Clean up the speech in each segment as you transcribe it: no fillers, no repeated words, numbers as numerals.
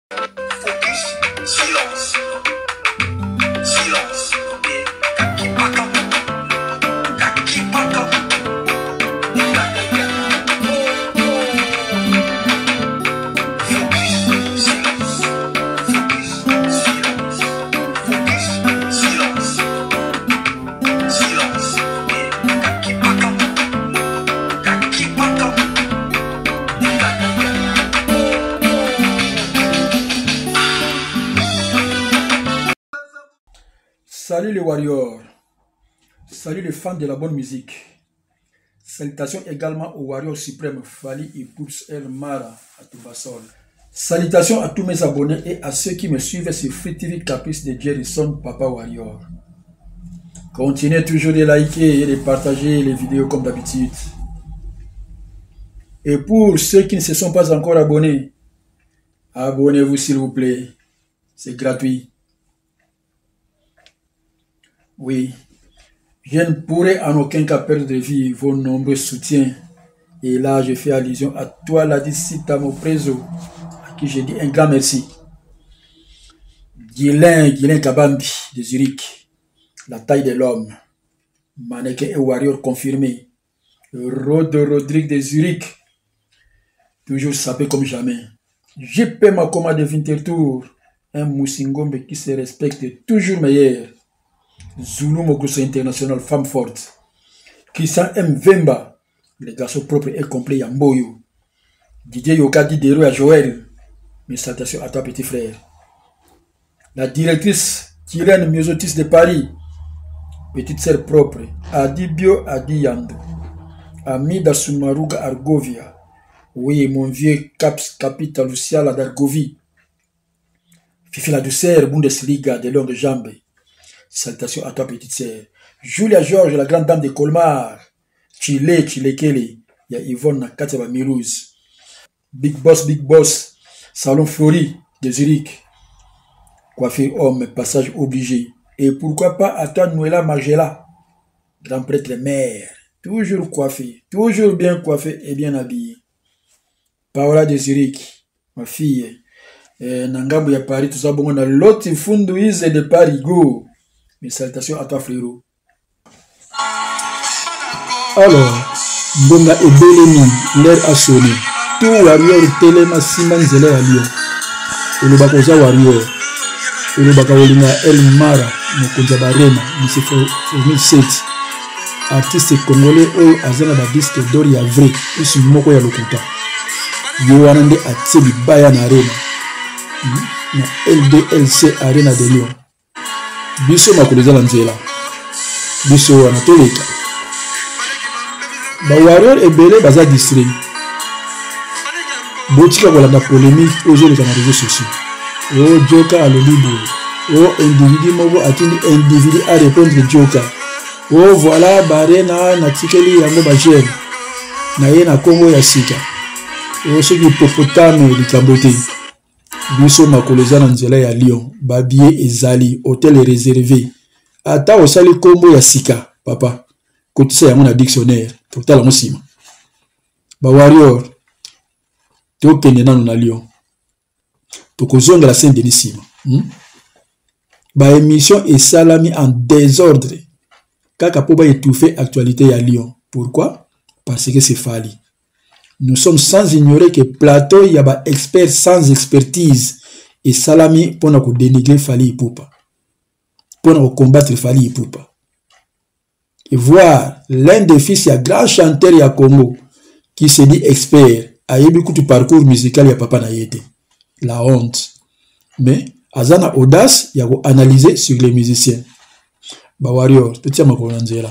Salut les warriors, salut les fans de la bonne musique. Salutations également aux warriors suprêmes Fally Ipups El Mara à Toubassol. Salutations à tous mes abonnés et à ceux qui me suivent sur Free TV Caprice de Jerison Papa Warrior. Continuez toujours de liker et de partager les vidéos comme d'habitude. Et pour ceux qui ne se sont pas encore abonnés, abonnez-vous s'il vous plaît, c'est gratuit. Oui, je ne pourrai en aucun cas perdre de vue vos nombreux soutiens. Et là, je fais allusion à toi, Ladissi Tamo Prezo, à qui je dis un grand merci. Guilain Kabambi de Zurich, la taille de l'homme, mannequin et warrior confirmé. Rodrigue de Zurich, toujours sapé comme jamais. JP Makoma de Winterthur, un Moussingombe qui se respecte, toujours meilleur. Zulu Mokoso International, femme forte. Christian M. Vemba, le garçon propre et complet Yamboyo. Didier Yokadi Dero à Joël. Mes salutations à toi, petit frère. La directrice Kyrène Myosotis de Paris. Petite sœur propre. Adi Bio Adi Yando. Amida Sumaruga Argovia. Oui, mon vieux capital Luciala d'Argovie. Fifi la douceur, Bundesliga de longues jambes. Salutations à toi, petite sœur. Julia Georges, la grande dame de Colmar. Chile Kele. Il y a Yvonne Nakateba Milouz. Big Boss. Salon Flori de Zurich. Coiffure homme, passage obligé. Et pourquoi pas à toi, Noëlla Magella. Grand prêtre mère. Toujours coiffé. Toujours bien coiffé et bien habillé. Paola de Zurich. Ma fille. Nangambo ya Paris. Tout ça bon. On a l'autre Fundouise de Paris. Go. Mes salutations à toi, frérot. Alors, Bonga et Belemi, l'air a sonné. Tout warrior Telema Siman Zele à Lyon. Ulubakoza warrior. Ulubaka Olinga El Mara, Mokonza Barema, Monsieur 2007. Artiste congolais ou Azana Badiste Dori Avre, Isu Moko ya Lokuta. Yohanande Atsebi Bayan Arena. Na LDLC Arena de Lyon. Biso makoleza la nzela biso wana toleka ba warrior ebele baza distrait botika kolanda polémique ozoleka na réseaux sociaux o Joka alolibo o individu moko atindi individu à répondre Joka o voilà barena na tikeli yango ba jeune na ye na Congo ya sika o soki popotame likambote. Biso makoleza na nzela ya Lyon, babie ezali, hôtel réservé. Ata osali kombo ya sika, papa. Kotisa yango na dictionnaire, totala mosima. Ba warrior, to kende nanu na Lyon. Tokozonga la Saint-Denis sima. Ba émission esalami en désordre. Kaka po ba étouffer actualité ya Lyon. Pourquoi? Parce que c'est Fally. Nous sommes sans ignorer que plateau y a des experts sans expertise et salami pour nous dénigrer Fally Ipupa, pour nous combattre Fally Ipupa. Et voir l'un des fils ya grand chanteur ya Congo qui se dit expert a eu beaucoup de parcours musical ya papa na yete. La honte. Mais azana audace ya go analyser sur les musiciens. Ba warrior, tout ça ma konanzela.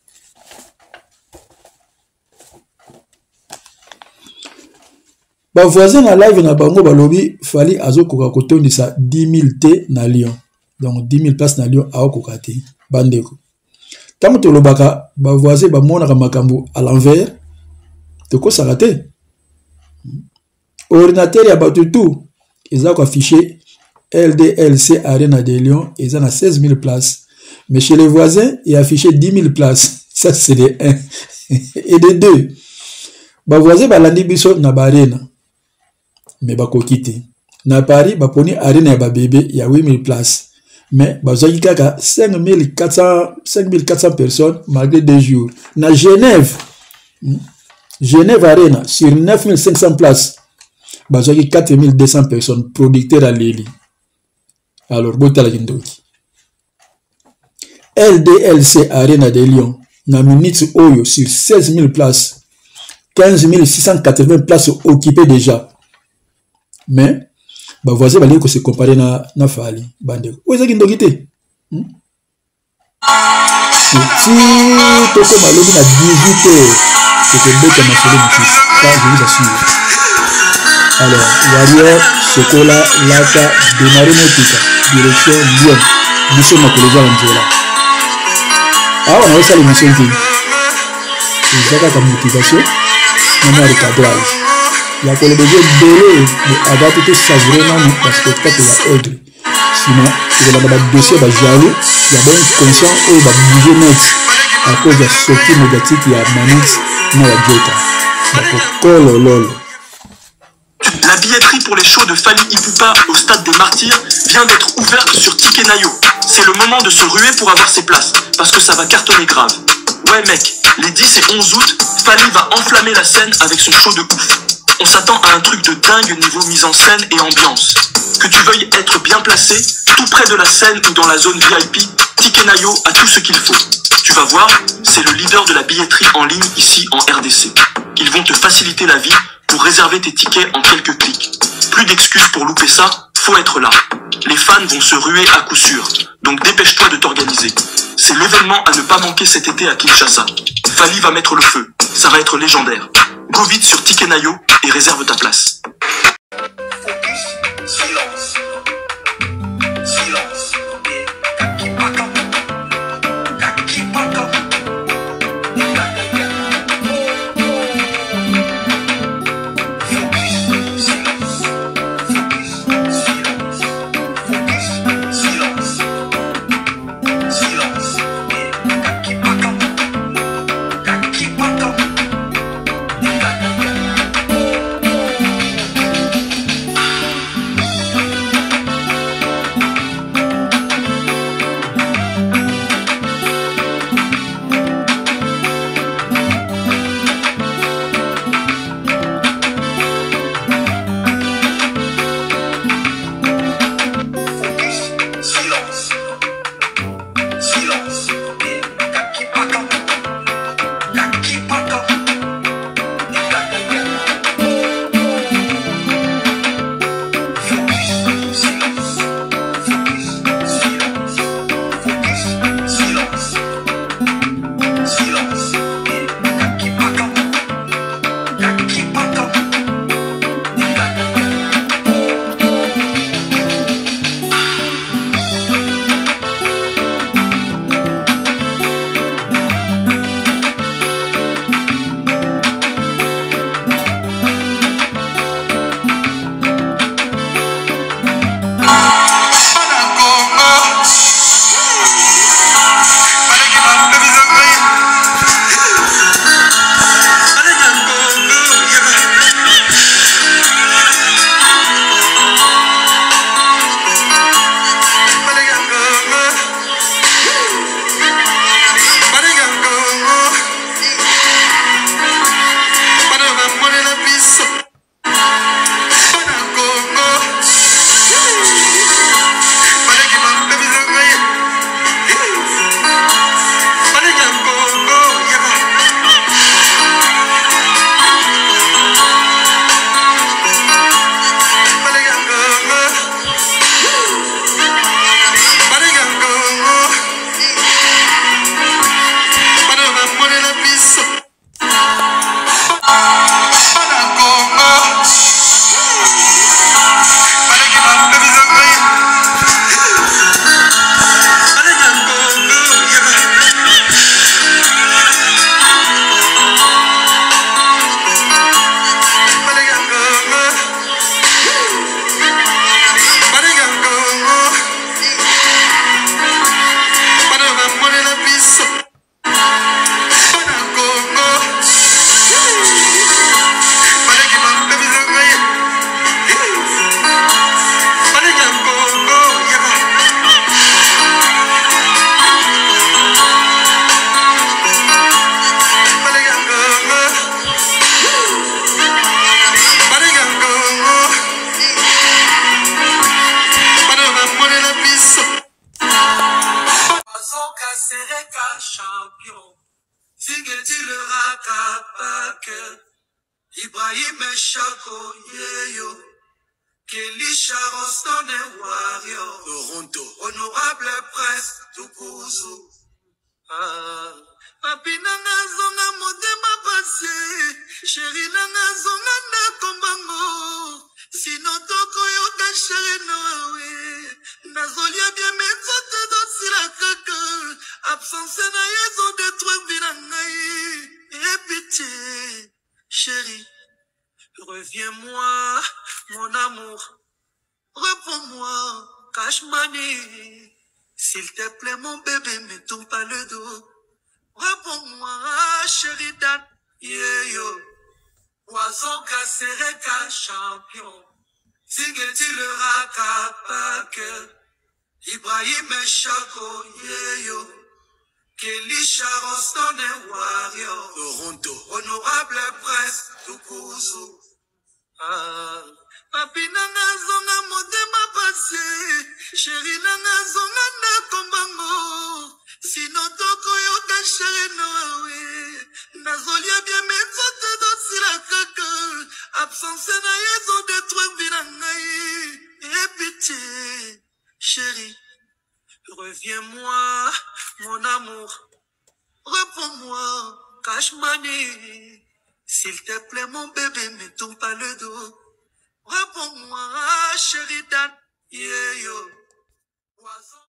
Ba voisin na live na bango balobi Fally azokoka kotondisa 10 000 T na Lyon. Donc 10 000 places na Lyon aokoka te bandeko. Tant to lobaka ba voisin ba mona ka makambo à l'envers. To ko sarate. Ordinateur ya batu tout. Ils ont affiché LDLC Arena de Lyon, ils ont 16 000 places. Mais chez les voisins, il a affiché 10 000 places. Ça c'est de 1 et de 2. Ba voisin ba landi biso na barena. Mais bako kite Na Paris, baponi arena ya bébé, il y a 8000 places. Mais bazaki kaka 5400 personnes malgré 2 jours. Na Genève, Genève Arena, sur 9500 places, bazaki 4200 personnes, producteurs à Lili. Alors, Botala Kindoki. LDLC Arena de Lyon, na Minute Oyo, sur 16 000 places, 15 680 places occupées déjà. Mais, bah voisin va dire que c'est comparé na Fali bande. Où est-ce qu'il doit quitter? Si toko malobi na 18h, c'est que bête ma solo mutis. Ça je vous assure. Alors, Warrior, Sokola, Lata, démarrer Motika, direction Lyon, Bissot Makoleja Angela. Ah, on a aussi l'émission qui. C'est ça comme motivation, on a le cadrage. La colonisation belé mais avant tout ça vraiment le spectacle la aigle sinon il y a des dossiers ba jaloux il y a bon conscient ou ba bouger net à cause de sortie médiatique il y a manix na la jota d'accord lol. La billetterie pour les shows de Fally Ipupa au stade des Martyrs vient d'être ouverte sur Ticketnayo. C'est le moment de se ruer pour avoir ses places parce que ça va cartonner grave. Ouais mec, les 10 et 11 août, Fally va enflammer la scène avec son show de ouf. On s'attend à un truc de dingue niveau mise en scène et ambiance. Que tu veuilles être bien placé, tout près de la scène ou dans la zone VIP, Ticketnayo a tout ce qu'il faut. Tu vas voir, c'est le leader de la billetterie en ligne ici en RDC. Ils vont te faciliter la vie pour réserver tes tickets en quelques clics. Plus d'excuses pour louper ça, faut être là. Les fans vont se ruer à coup sûr, donc dépêche-toi de t'organiser. C'est l'événement à ne pas manquer cet été à Kinshasa. Fally va mettre le feu, ça va être légendaire. Go vite sur Ticketnayo et réserve ta place. Meshako, Yeyo, Kelisha Roston et Wario, Toronto, Honorable Prince, Tukuzu. Papi nanga zonga motema pase, chéri nanga zonga na kombango, sino toko yoka chéri noawe, nazolia bien metsote dosila kaka, absence na yezo détruire binangaye, et pitié, chéri, reviens-moi, mon amour, reprends-moi, cache money. S'il te plaît, mon bébé, me tourne pas le dos. Réponds-moi, chérie Dan. Yeah, yo. Poisson cassé, champion. Tigeti le rakapak. Ibrahim Chako, yeah, yo. Kelisha Roston et Wario. Toronto. Honorable Prince, Tukuzu. Papi nanga zonga motema pase, chéri nanga zonga na kombango, sino toko yoka chéri noawe, nazolia bien metsote dosila kaka, absence na yezo détruire binangaye, et pitié, chéri, reviens-moi, mon amour, reprends-moi, cache money, s'il te plaît mon bébé, me tourne pas le dos. Réponds-moi, chérie Dan. Yeah,